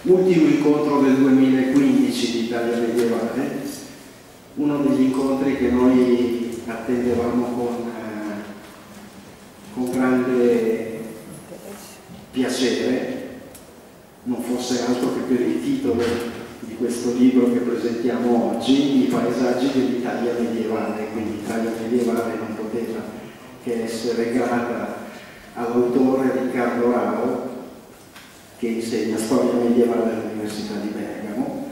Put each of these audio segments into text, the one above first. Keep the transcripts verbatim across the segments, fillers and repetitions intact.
ultimo incontro del duemilaquindici di Italia Medievale, uno degli incontri che noi attendevamo con, eh, con grande piacere, non fosse altro che per il titolo di questo libro che presentiamo oggi, I paesaggi dell'Italia medievale. Quindi Italia medievale non poteva che essere grata all'autore Riccardo Rao, che insegna storia medievale all'Università di Bergamo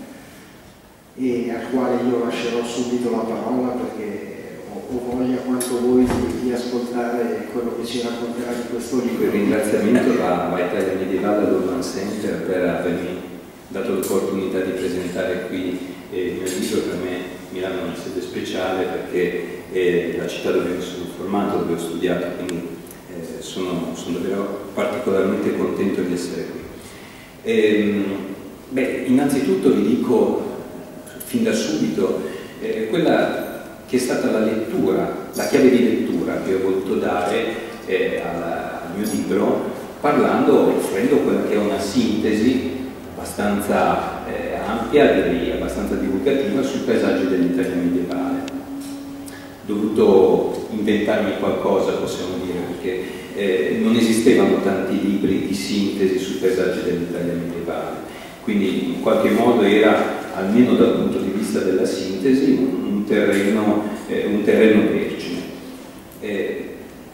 e al quale io lascerò subito la parola perché ho, ho voglia quanto voi di, di ascoltare quello che ci racconterà di questo libro. Il ringraziamento va a Italia Medievale all'Urban Center per avermi dato l'opportunità di presentare qui eh, il mio libro. Per me Milano è una sede speciale perché è la città dove mi sono formato, dove ho studiato, quindi eh, sono, sono davvero particolarmente contento di essere qui. Ehm, beh, innanzitutto vi dico fin da subito eh, quella che è stata la lettura, la chiave di lettura che ho voluto dare eh, al mio libro, parlando, offrendo quella che è una sintesi abbastanza eh, ampia, direi abbastanza divulgativa, sui paesaggi dell'Italia medievale. Ho dovuto inventarmi qualcosa, possiamo dire, perché eh, non esistevano tanti libri di sintesi sui paesaggi dell'Italia medievale, quindi in qualche modo era, almeno dal punto di vista della sintesi, un, un, terreno, eh, un terreno vergine, eh,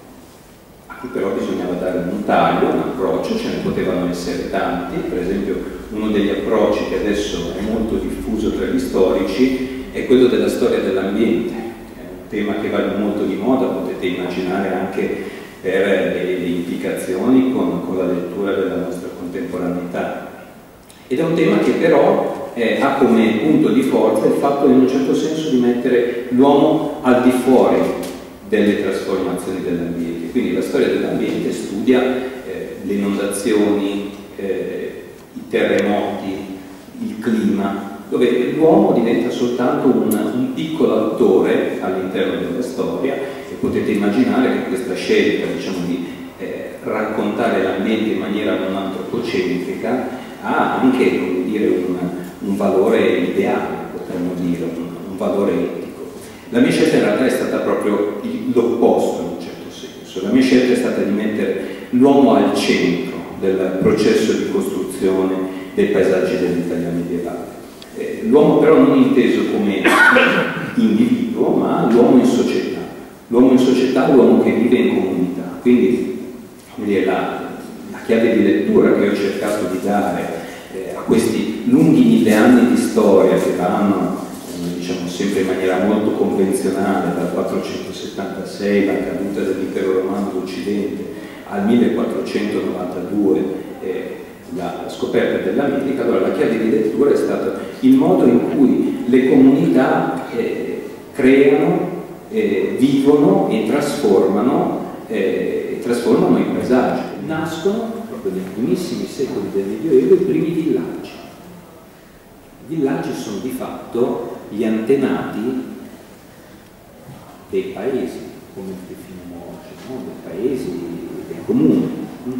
a cui però bisognava dare un taglio, un approccio. Ce ne potevano essere tanti. Per esempio, uno degli approcci che adesso è molto diffuso tra gli storici è quello della storia dell'ambiente. È un tema che va molto di moda, potete immaginare anche per le, le implicazioni con, con la lettura della nostra contemporaneità. Ed è un tema che però eh, ha come punto di forza il fatto in un certo senso di mettere l'uomo al di fuori delle trasformazioni dell'ambiente. Quindi la storia dell'ambiente studia eh, le inondazioni, eh, i terremoti, il clima, dove l'uomo diventa soltanto un, un piccolo attore all'interno della storia, e potete immaginare che questa scelta, diciamo, di eh, raccontare l'ambiente in maniera non antropocentrica ha anche, come dire, un, un valore ideale, potremmo dire, un, un valore etico. La mia scelta in realtà è stata proprio l'opposto, in un certo senso. La mia scelta è stata di mettere l'uomo al centro del processo di costruzione dei paesaggi dell'Italia medievale. Eh, l'uomo però non inteso come individuo, ma l'uomo in società. L'uomo in società, l'uomo che vive in comunità. Quindi è la, la chiave di lettura che ho cercato di dare eh, a questi lunghi mille anni di storia che vanno, diciamo, sempre in maniera molto convenzionale, dal quattrocentosettantasei, la caduta dell'impero romano d'Occidente, al millequattrocentonovantadue, eh, la scoperta dell'America. Allora la chiave di lettura è stata il modo in cui le comunità eh, creano, eh, vivono e trasformano, eh, e trasformano i paesaggi. Nascono proprio nei primissimi secoli del Medioevo i primi villaggi. I villaggi sono di fatto gli antenati dei paesi, come li definiamo oggi, no? Dei paesi, dei comuni.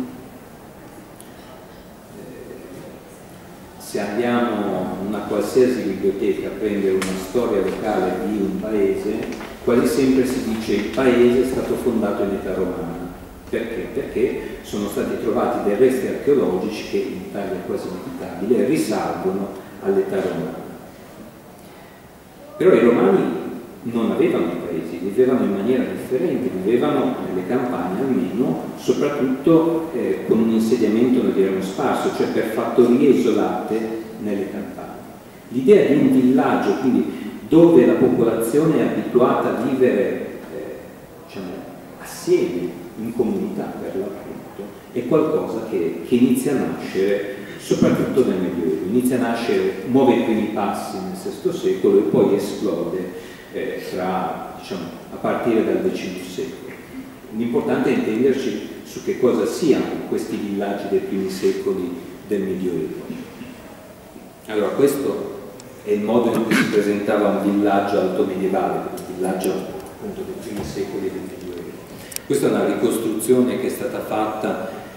Se andiamo in una qualsiasi biblioteca a prendere una storia locale di un paese, quasi sempre si dice il paese è stato fondato in età romana. Perché? Perché sono stati trovati dei resti archeologici che in Italia è quasi inevitabile risalgono all'età romana. Però i romani non avevano i paesi, vivevano in maniera differente, vivevano nelle campagne almeno, soprattutto eh, con un insediamento, noi diremmo, sparso, cioè per fattorie isolate nelle campagne. L'idea di un villaggio, quindi dove la popolazione è abituata a vivere eh, diciamo, assieme, in comunità per l'appunto, è qualcosa che, che inizia a nascere soprattutto nel Medioevo. Inizia a nascere, muove i primi passi nel sesto secolo e poi esplode eh, tra, diciamo, a partire dal decimo secolo. L'importante è intenderci su che cosa siano questi villaggi dei primi secoli del Medioevo. Allora, questo è il modo in cui si presentava un villaggio altomedievale, un villaggio appunto dei primi secoli del Medioevo. Questa è una ricostruzione che è stata fatta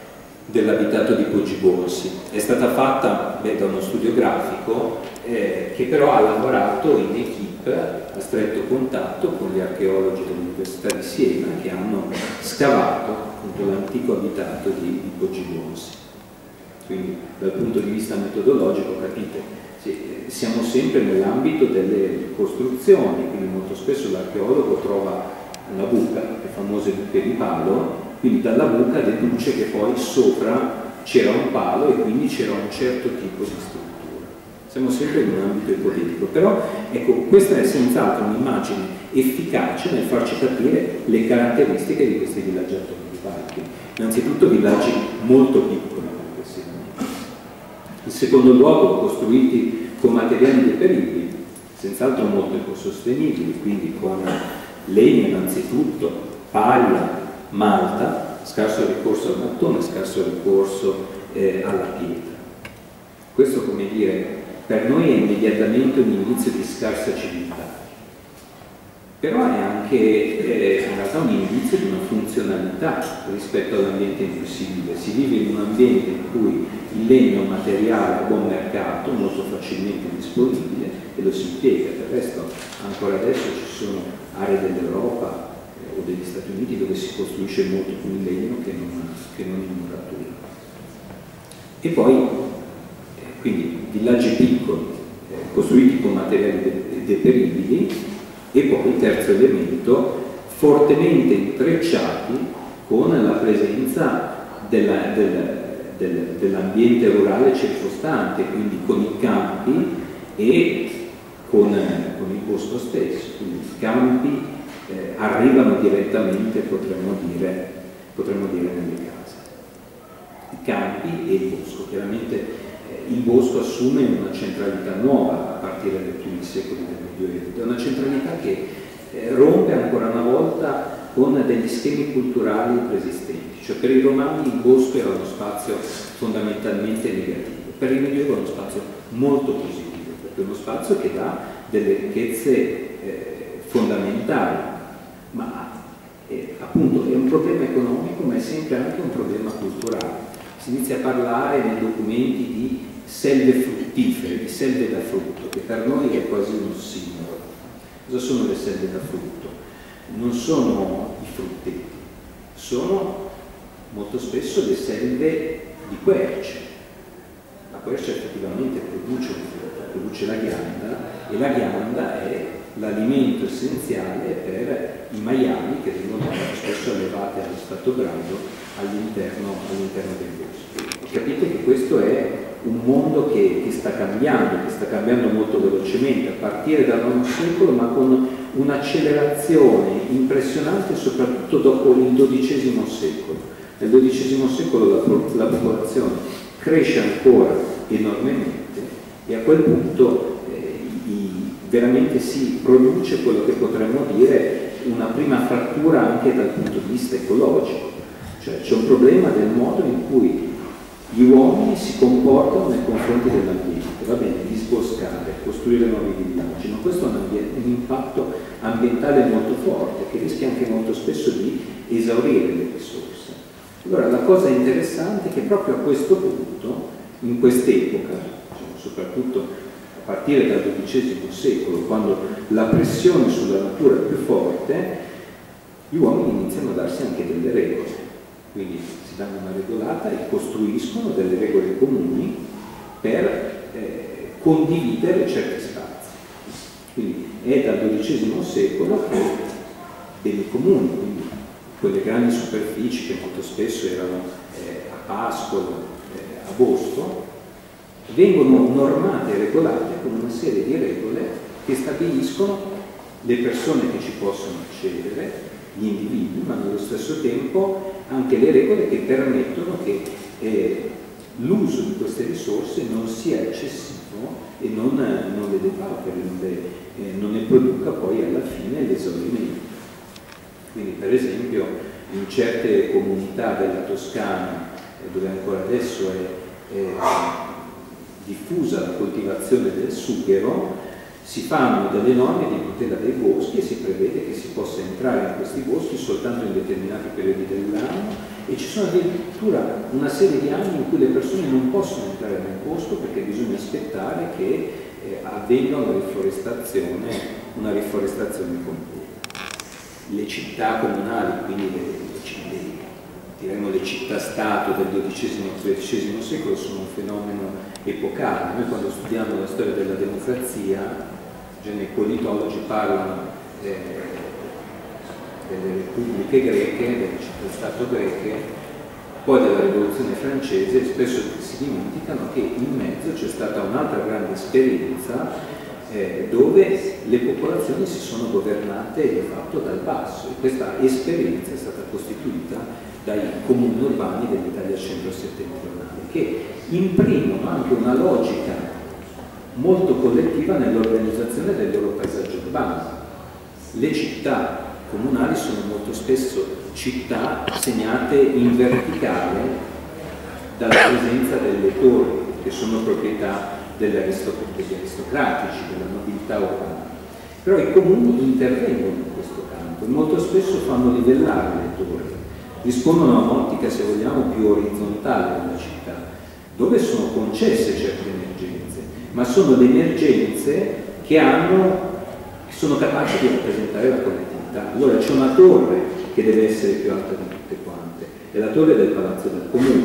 dell'abitato di Poggibonsi. È stata fatta beh, da uno studio grafico eh, che però ha lavorato in equipe a stretto contatto con gli archeologi dell'Università di Siena che hanno scavato l'antico abitato di, di Poggibonsi. Quindi dal punto di vista metodologico, capite, sì, siamo sempre nell'ambito delle costruzioni, quindi molto spesso l'archeologo trova una buca, le famose buche di palo, quindi dalla buca deduce che poi sopra c'era un palo e quindi c'era un certo tipo di struttura. Siamo sempre in un ambito ipotetico, però ecco, questa è senz'altro un'immagine efficace nel farci capire le caratteristiche di questi villaggi attuali. Innanzitutto villaggi molto piccoli complessivamente. In secondo luogo costruiti con materiali deperibili, senz'altro molto ecosostenibili, quindi con legno innanzitutto, paglia, malta, scarso ricorso al mattone, scarso ricorso eh, alla pietra. Questo, come dire, per noi è immediatamente un indizio di scarsa civiltà, però è anche eh, in realtà un indizio di una funzionalità rispetto all'ambiente in cui si vive. Si vive in un ambiente in cui il legno è un materiale a buon mercato, molto facilmente disponibile e lo si impiega. Del resto ancora adesso ci sono aree dell'Europa o degli Stati Uniti dove si costruisce molto più in legno che non, che non in muratura. E poi, eh, quindi, villaggi piccoli, eh, costruiti con materiali de deperibili, e poi, terzo elemento, fortemente intrecciati con la presenza dell'ambiente del, dell rurale circostante, quindi con i campi e con, con il bosco stesso. Quindi i campi Eh, arrivano direttamente, potremmo dire, potremmo dire, nelle case. I campi e il bosco. Chiaramente eh, il bosco assume una centralità nuova a partire dai primi secoli del Medioevo, è una centralità che eh, rompe ancora una volta con degli schemi culturali preesistenti. Cioè per i romani il bosco era uno spazio fondamentalmente negativo, per il Medioevo è uno spazio molto positivo, perché è uno spazio che dà delle ricchezze eh, fondamentali, ma eh, appunto è un problema economico, ma è sempre anche un problema culturale. Si inizia a parlare nei documenti di selve fruttifere, di selve da frutto, che per noi è quasi un ossimoro. Cosa sono le selve da frutto? Non sono i frutteti, sono molto spesso le selve di querce. La quercia effettivamente produce un frutto, produce la ghianda, e la ghianda è l'alimento essenziale per i maiali che vengono spesso allevati allo stato brado all'interno all del bosco. Capite che questo è un mondo che, che sta cambiando, che sta cambiando molto velocemente, a partire dal nono secolo, ma con un'accelerazione impressionante soprattutto dopo il dodicesimo secolo. Nel dodicesimo secolo la, la popolazione cresce ancora enormemente e a quel punto veramente si produce quello che potremmo dire una prima frattura anche dal punto di vista ecologico, cioè c'è un problema del modo in cui gli uomini si comportano nei confronti dell'ambiente. Va bene, disboscare, costruire nuovi villaggi, ma questo ha un, un impatto ambientale molto forte che rischia anche molto spesso di esaurire le risorse. Allora la cosa interessante è che proprio a questo punto, in quest'epoca, diciamo, soprattutto a partire dal dodicesimo secolo, quando la pressione sulla natura è più forte, gli uomini iniziano a darsi anche delle regole. Quindi si danno una regolata e costruiscono delle regole comuni per eh, condividere certi spazi. Quindi è dal dodicesimo secolo che beni comuni, quindi quelle grandi superfici che molto spesso erano eh, a pascolo, eh, a bosco, vengono normate e regolate con una serie di regole che stabiliscono le persone che ci possono accedere, gli individui, ma nello stesso tempo anche le regole che permettono che eh, l'uso di queste risorse non sia eccessivo e non, non le depauperi, non, le, eh, non ne produca poi alla fine l'esaurimento. Quindi per esempio in certe comunità della Toscana, eh, dove ancora adesso è, è diffusa la coltivazione del sughero, Si fanno delle norme di tutela dei boschi e si prevede che si possa entrare in questi boschi soltanto in determinati periodi dell'anno, e ci sono addirittura una serie di anni in cui le persone non possono entrare nel bosco perché bisogna aspettare che eh, avvenga una riforestazione, una riforestazione completa. Le città comunali, quindi le, le, diremmo le città-stato del dodicesimo e tredicesimo secolo, sono un fenomeno epocale. Noi quando studiamo la storia della democrazia, i politologi parlano eh, delle repubbliche greche, delle città-stato greche, poi della rivoluzione francese, e spesso si dimenticano che in mezzo c'è stata un'altra grande esperienza eh, dove le popolazioni si sono governate di fatto dal basso, e questa esperienza è stata costituita dai comuni urbani dell'Italia centro-settentrionale, che imprimono anche una logica molto collettiva nell'organizzazione del loro paesaggio urbano. Le città comunali sono molto spesso città segnate in verticale dalla presenza delle torri, che sono proprietà degli aristocratici, della nobiltà urbana. Però i comuni intervengono in questo campo e molto spesso fanno livellare le torri, rispondono a un'ottica, se vogliamo, più orizzontale della città, dove sono concesse certe emergenze, ma sono le emergenze che, hanno, che sono capaci di rappresentare la collettività. Allora c'è una torre che deve essere più alta di tutte quante, è la torre del Palazzo del Comune.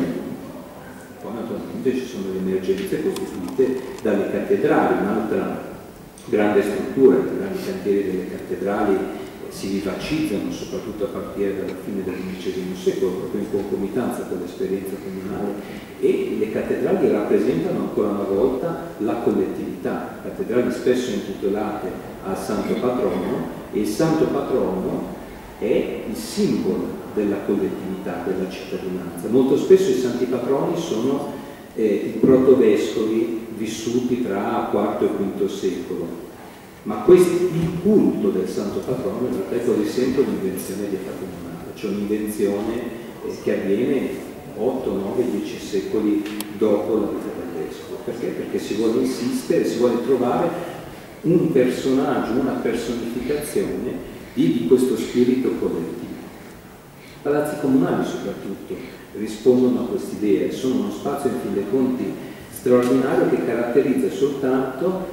Poi naturalmente ci sono le emergenze costituite dalle cattedrali, un'altra grande struttura. I grandi cantieri delle cattedrali si vivacizzano soprattutto a partire dalla fine dell'undicesimo secolo, proprio in concomitanza con l'esperienza comunale, e le cattedrali rappresentano ancora una volta la collettività. Cattedrali spesso intitolate al santo patrono, e il santo patrono è il simbolo della collettività, della cittadinanza. Molto spesso i santi patroni sono eh, i protovescovi vissuti tra quarto e quinto secolo, ma questo, il culto del santo patrono in realtà è quasi sempre un'invenzione di età comunale, cioè un'invenzione eh, che avviene otto, nove, dieci secoli dopo la vita del vescovo. Perché? Perché si vuole insistere, si vuole trovare un personaggio, una personificazione di, di questo spirito collettivo. I palazzi comunali soprattutto rispondono a quest'idea e sono uno spazio in fin dei conti straordinario che caratterizza soltanto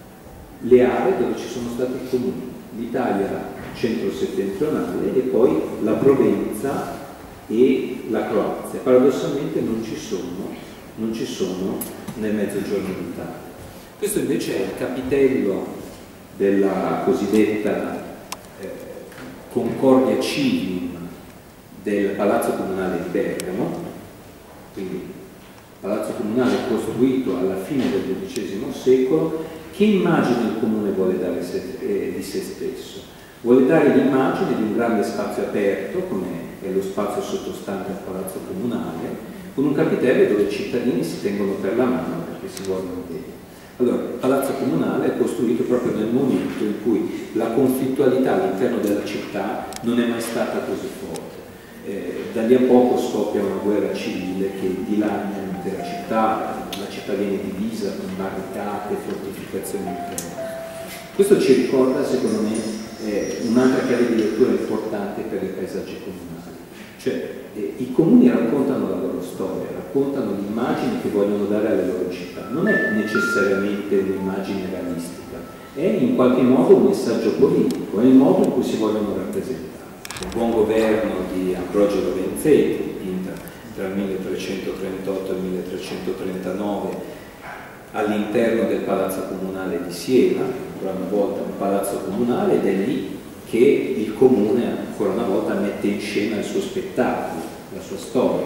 le aree dove ci sono stati i comuni, l'Italia centro-settentrionale e poi la Provenza e la Croazia. Paradossalmente non ci sono, non ci sono nel Mezzogiorno d'Italia. Questo invece è il capitello della cosiddetta eh, Concordia Civil del Palazzo Comunale di Bergamo, quindi Palazzo Comunale costruito alla fine del dodicesimo secolo. Che immagine il Comune vuole dare se, eh, di se stesso? Vuole dare l'immagine di un grande spazio aperto, come è lo spazio sottostante al Palazzo Comunale, con un capitello dove i cittadini si tengono per la mano perché si vogliono bene. Allora, il Palazzo Comunale è costruito proprio nel momento in cui la conflittualità all'interno della città non è mai stata così forte. Eh, da lì a poco scoppia una guerra civile che dilania l'intera città, la città viene divisa con barricate, fortificazioni interne. Questo ci ricorda, secondo me, eh, un'altra chiave di lettura importante per i paesaggi comunali. Cioè, eh, i comuni raccontano la loro storia, raccontano l'immagine che vogliono dare alle loro città. Non è necessariamente un'immagine realistica, è in qualche modo un messaggio politico, è il modo in cui si vogliono rappresentare. Il buon governo di Ambrogio Lorenzetti, dipinta tra il milletrecentotrentotto e il milletrecentotrentanove all'interno del Palazzo Comunale di Siena, ancora una volta un palazzo comunale, ed è lì che il comune ancora una volta mette in scena il suo spettacolo, la sua storia.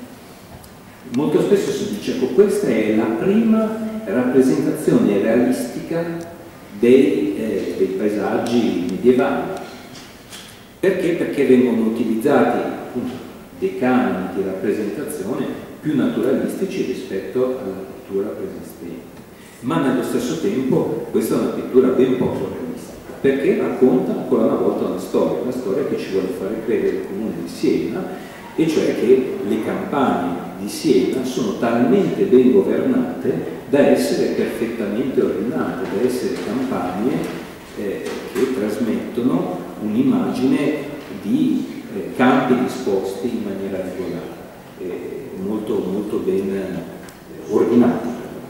Molto spesso si dice che questa è la prima rappresentazione realistica dei, eh, dei paesaggi medievali. Perché? Perché vengono utilizzati appunto dei canoni di rappresentazione più naturalistici rispetto alla pittura preesistente. Ma nello stesso tempo questa è una pittura ben poco realistica, perché racconta ancora una volta una storia, una storia che ci vuole fare credere il Comune di Siena, e cioè che le campagne di Siena sono talmente ben governate da essere perfettamente ordinate, da essere campagne eh, che trasmettono un'immagine di eh, campi disposti in maniera regolare, eh, molto, molto ben eh, ordinati.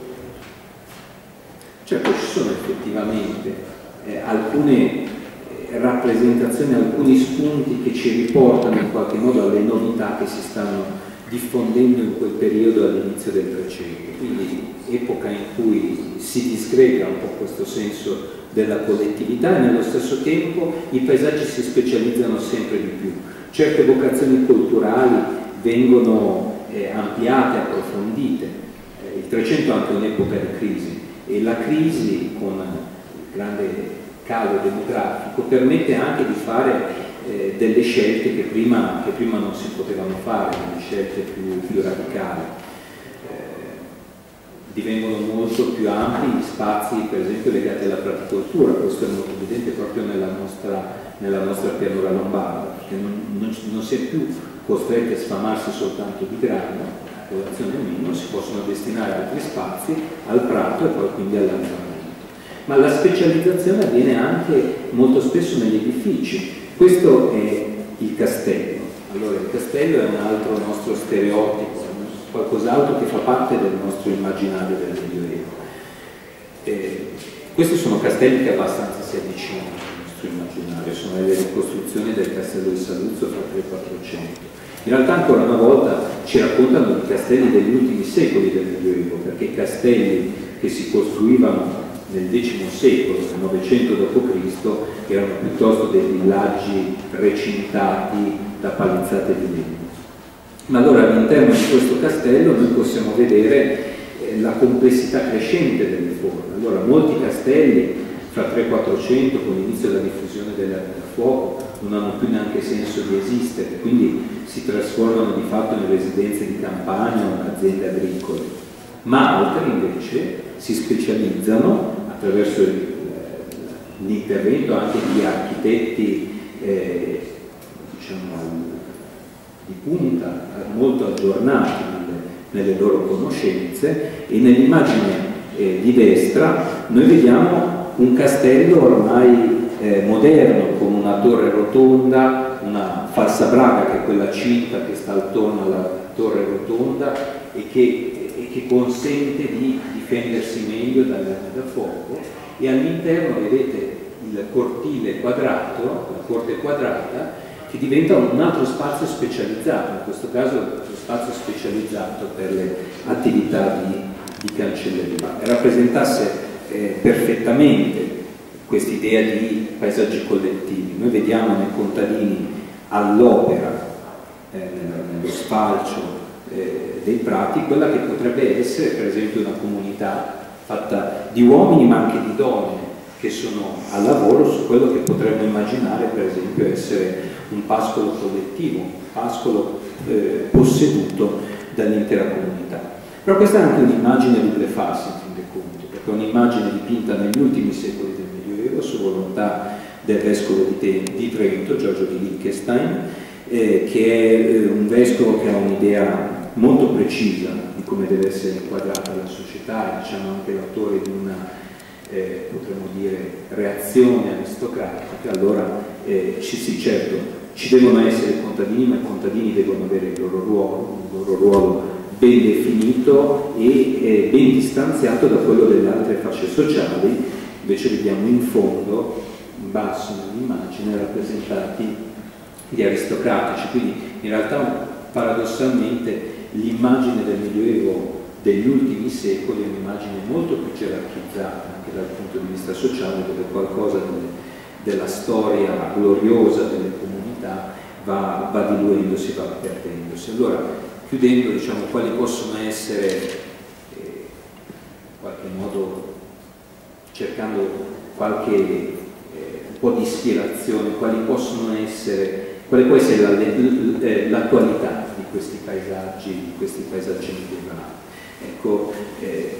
Cioè poi ci sono effettivamente eh, alcune eh, rappresentazioni, alcuni spunti che ci riportano in qualche modo alle novità che si stanno diffondendo in quel periodo all'inizio del Trecento, quindi epoca in cui si disgrega un po' questo senso della collettività e nello stesso tempo i paesaggi si specializzano sempre di più. Certe vocazioni culturali vengono eh, ampliate, approfondite. Eh, il Trecento è anche un'epoca di crisi e la crisi, con il grande calo demografico, permette anche di fare eh, delle scelte che prima, che prima non si potevano fare, delle scelte più, più radicali. Divengono molto più ampi gli spazi, per esempio, legati alla fraticoltura. Questo è molto evidente proprio nella nostra, nella nostra pianura lombarda, perché non, non, non si è più costretti a sfamarsi soltanto di grano, la popolazione meno, si possono destinare altri spazi al prato e poi quindi all'allevamento. Ma la specializzazione avviene anche molto spesso negli edifici. Questo è il castello. Allora, il castello è un altro nostro stereotipo, qualcos'altro che fa parte del nostro immaginario del Medioevo. Eh, questi sono castelli che abbastanza si avvicinano al nostro immaginario, sono le ricostruzioni del castello di Saluzzo fra tre e quattrocento. In realtà ancora una volta ci raccontano i castelli degli ultimi secoli del Medioevo, perché i castelli che si costruivano nel decimo secolo, nel novecento dopo Cristo, erano piuttosto dei villaggi recintati da palizzate di legno. Ma allora all'interno di questo castello noi possiamo vedere eh, la complessità crescente delle forme. Allora molti castelli fra tre e quattrocento, con l'inizio della diffusione dell'arma da fuoco, non hanno più neanche senso di esistere, quindi si trasformano di fatto in residenze di campagna o in aziende agricole. Ma altri invece si specializzano attraverso l'intervento anche di architetti eh, diciamo, di punta, molto aggiornati nelle, nelle loro conoscenze, e nell'immagine eh, di destra noi vediamo un castello ormai eh, moderno, con una torre rotonda, una falsabraga che è quella cinta che sta attorno alla torre rotonda e che, e che consente di difendersi meglio dalle armi da fuoco, e all'interno vedete il cortile quadrato, la corte quadrata, che diventa un altro spazio specializzato, in questo caso lo spazio specializzato per le attività di, di cancelleria. Rappresentasse eh, perfettamente quest'idea di paesaggi collettivi. Noi vediamo nei contadini all'opera, eh, nello sfalcio eh, dei prati, quella che potrebbe essere per esempio una comunità fatta di uomini ma anche di donne che sono al lavoro su quello che potremmo immaginare per esempio essere un pascolo collettivo, un pascolo eh, posseduto dall'intera comunità. Però questa è anche un'immagine di Blefarsi, in fin dei conti, perché è un'immagine dipinta negli ultimi secoli del Medioevo su volontà del vescovo di, di Trento, Giorgio di Liechtenstein, eh, che è eh, un vescovo che ha un'idea molto precisa di come deve essere inquadrata la società, e diciamo anche l'autore di una Eh, potremmo dire reazione aristocratica. Allora eh, ci, sì, certo, ci devono essere i contadini, ma i contadini devono avere il loro ruolo, il loro ruolo ben definito e eh, ben distanziato da quello delle altre fasce sociali. Invece vediamo in fondo, in basso nell'immagine, rappresentati gli aristocratici, quindi in realtà paradossalmente l'immagine del Medioevo degli ultimi secoli è un'immagine molto più gerarchizzata anche dal punto di vista sociale, dove qualcosa delle, della storia gloriosa delle comunità va, va diluendosi, va perdendosi. Allora, chiudendo, diciamo, quali possono essere, eh, in qualche modo, cercando qualche eh, un po' di ispirazione, quali possono essere, quale può essere l'attualità di questi paesaggi, di questi paesaggi medievali. Ecco, eh,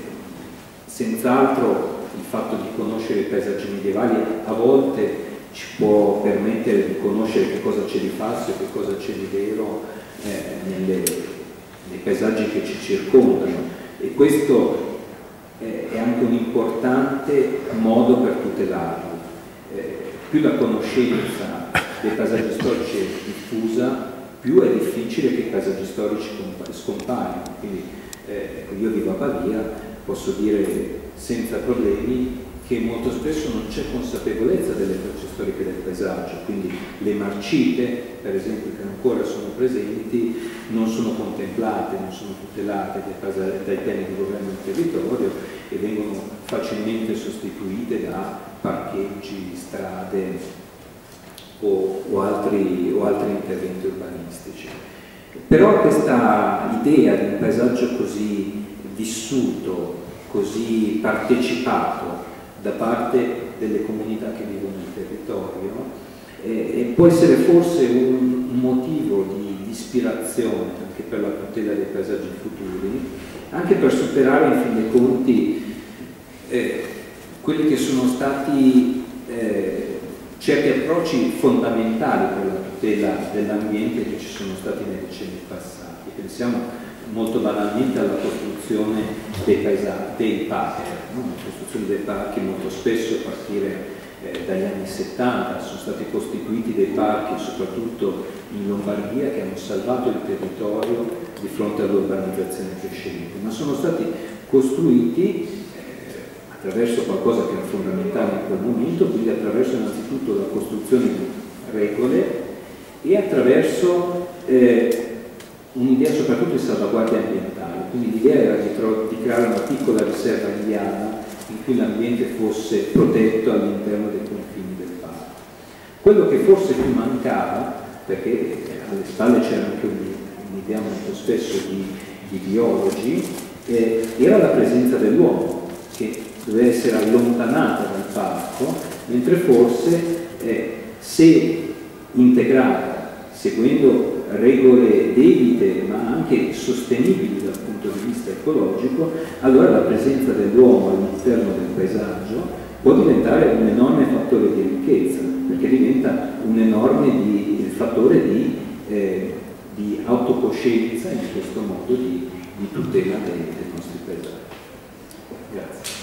senz'altro il fatto di conoscere i paesaggi medievali a volte ci può permettere di conoscere che cosa c'è di falso e che cosa c'è di vero eh, nelle, nei paesaggi che ci circondano, e questo è, è anche un importante modo per tutelarli. Eh, più la conoscenza dei paesaggi storici è diffusa, più è difficile che i paesaggi storici scompaiano. Quindi eh, io vivo a Pavia, posso dire senza problemi che molto spesso non c'è consapevolezza delle tracce storiche del paesaggio, quindi le marcite, per esempio, che ancora sono presenti, non sono contemplate, non sono tutelate dai, dai piani di governo del territorio e vengono facilmente sostituite da parcheggi, strade o, o, altri, o altri interventi urbanistici. Però questa idea di un paesaggio così vissuto, così partecipato da parte delle comunità che vivono nel territorio, eh, può essere forse un, un motivo di, di ispirazione anche per la tutela dei paesaggi futuri, anche per superare in fin dei conti eh, quelli che sono stati eh, certi approcci fondamentali per la tutela dell'ambiente che ci sono stati nei decenni passati. Pensiamo molto banalmente alla costruzione dei paesaggi, dei parchi, no? La costruzione dei parchi molto spesso a partire eh, dagli anni settanta sono stati costituiti dei parchi soprattutto in Lombardia che hanno salvato il territorio di fronte all'urbanizzazione crescente, ma sono stati costruiti eh, attraverso qualcosa che era fondamentale in quel momento, quindi attraverso innanzitutto la costruzione di regole e attraverso eh, un'idea soprattutto di salvaguardia ambientale, quindi l'idea era di, di creare una piccola riserva indiana in cui l'ambiente fosse protetto all'interno dei confini del parco. Quello che forse più mancava, perché alle spalle c'era anche un'idea molto spesso di, di biologi, eh, era la presenza dell'uomo, che doveva essere allontanata dal parco, mentre forse eh, se integrata, seguendo regole debite ma anche sostenibili dal punto di vista ecologico, allora la presenza dell'uomo all'interno del paesaggio può diventare un enorme fattore di ricchezza, perché diventa un enorme di, fattore di, eh, di autocoscienza, in questo modo di, di tutela dei, dei nostri paesaggi. Grazie.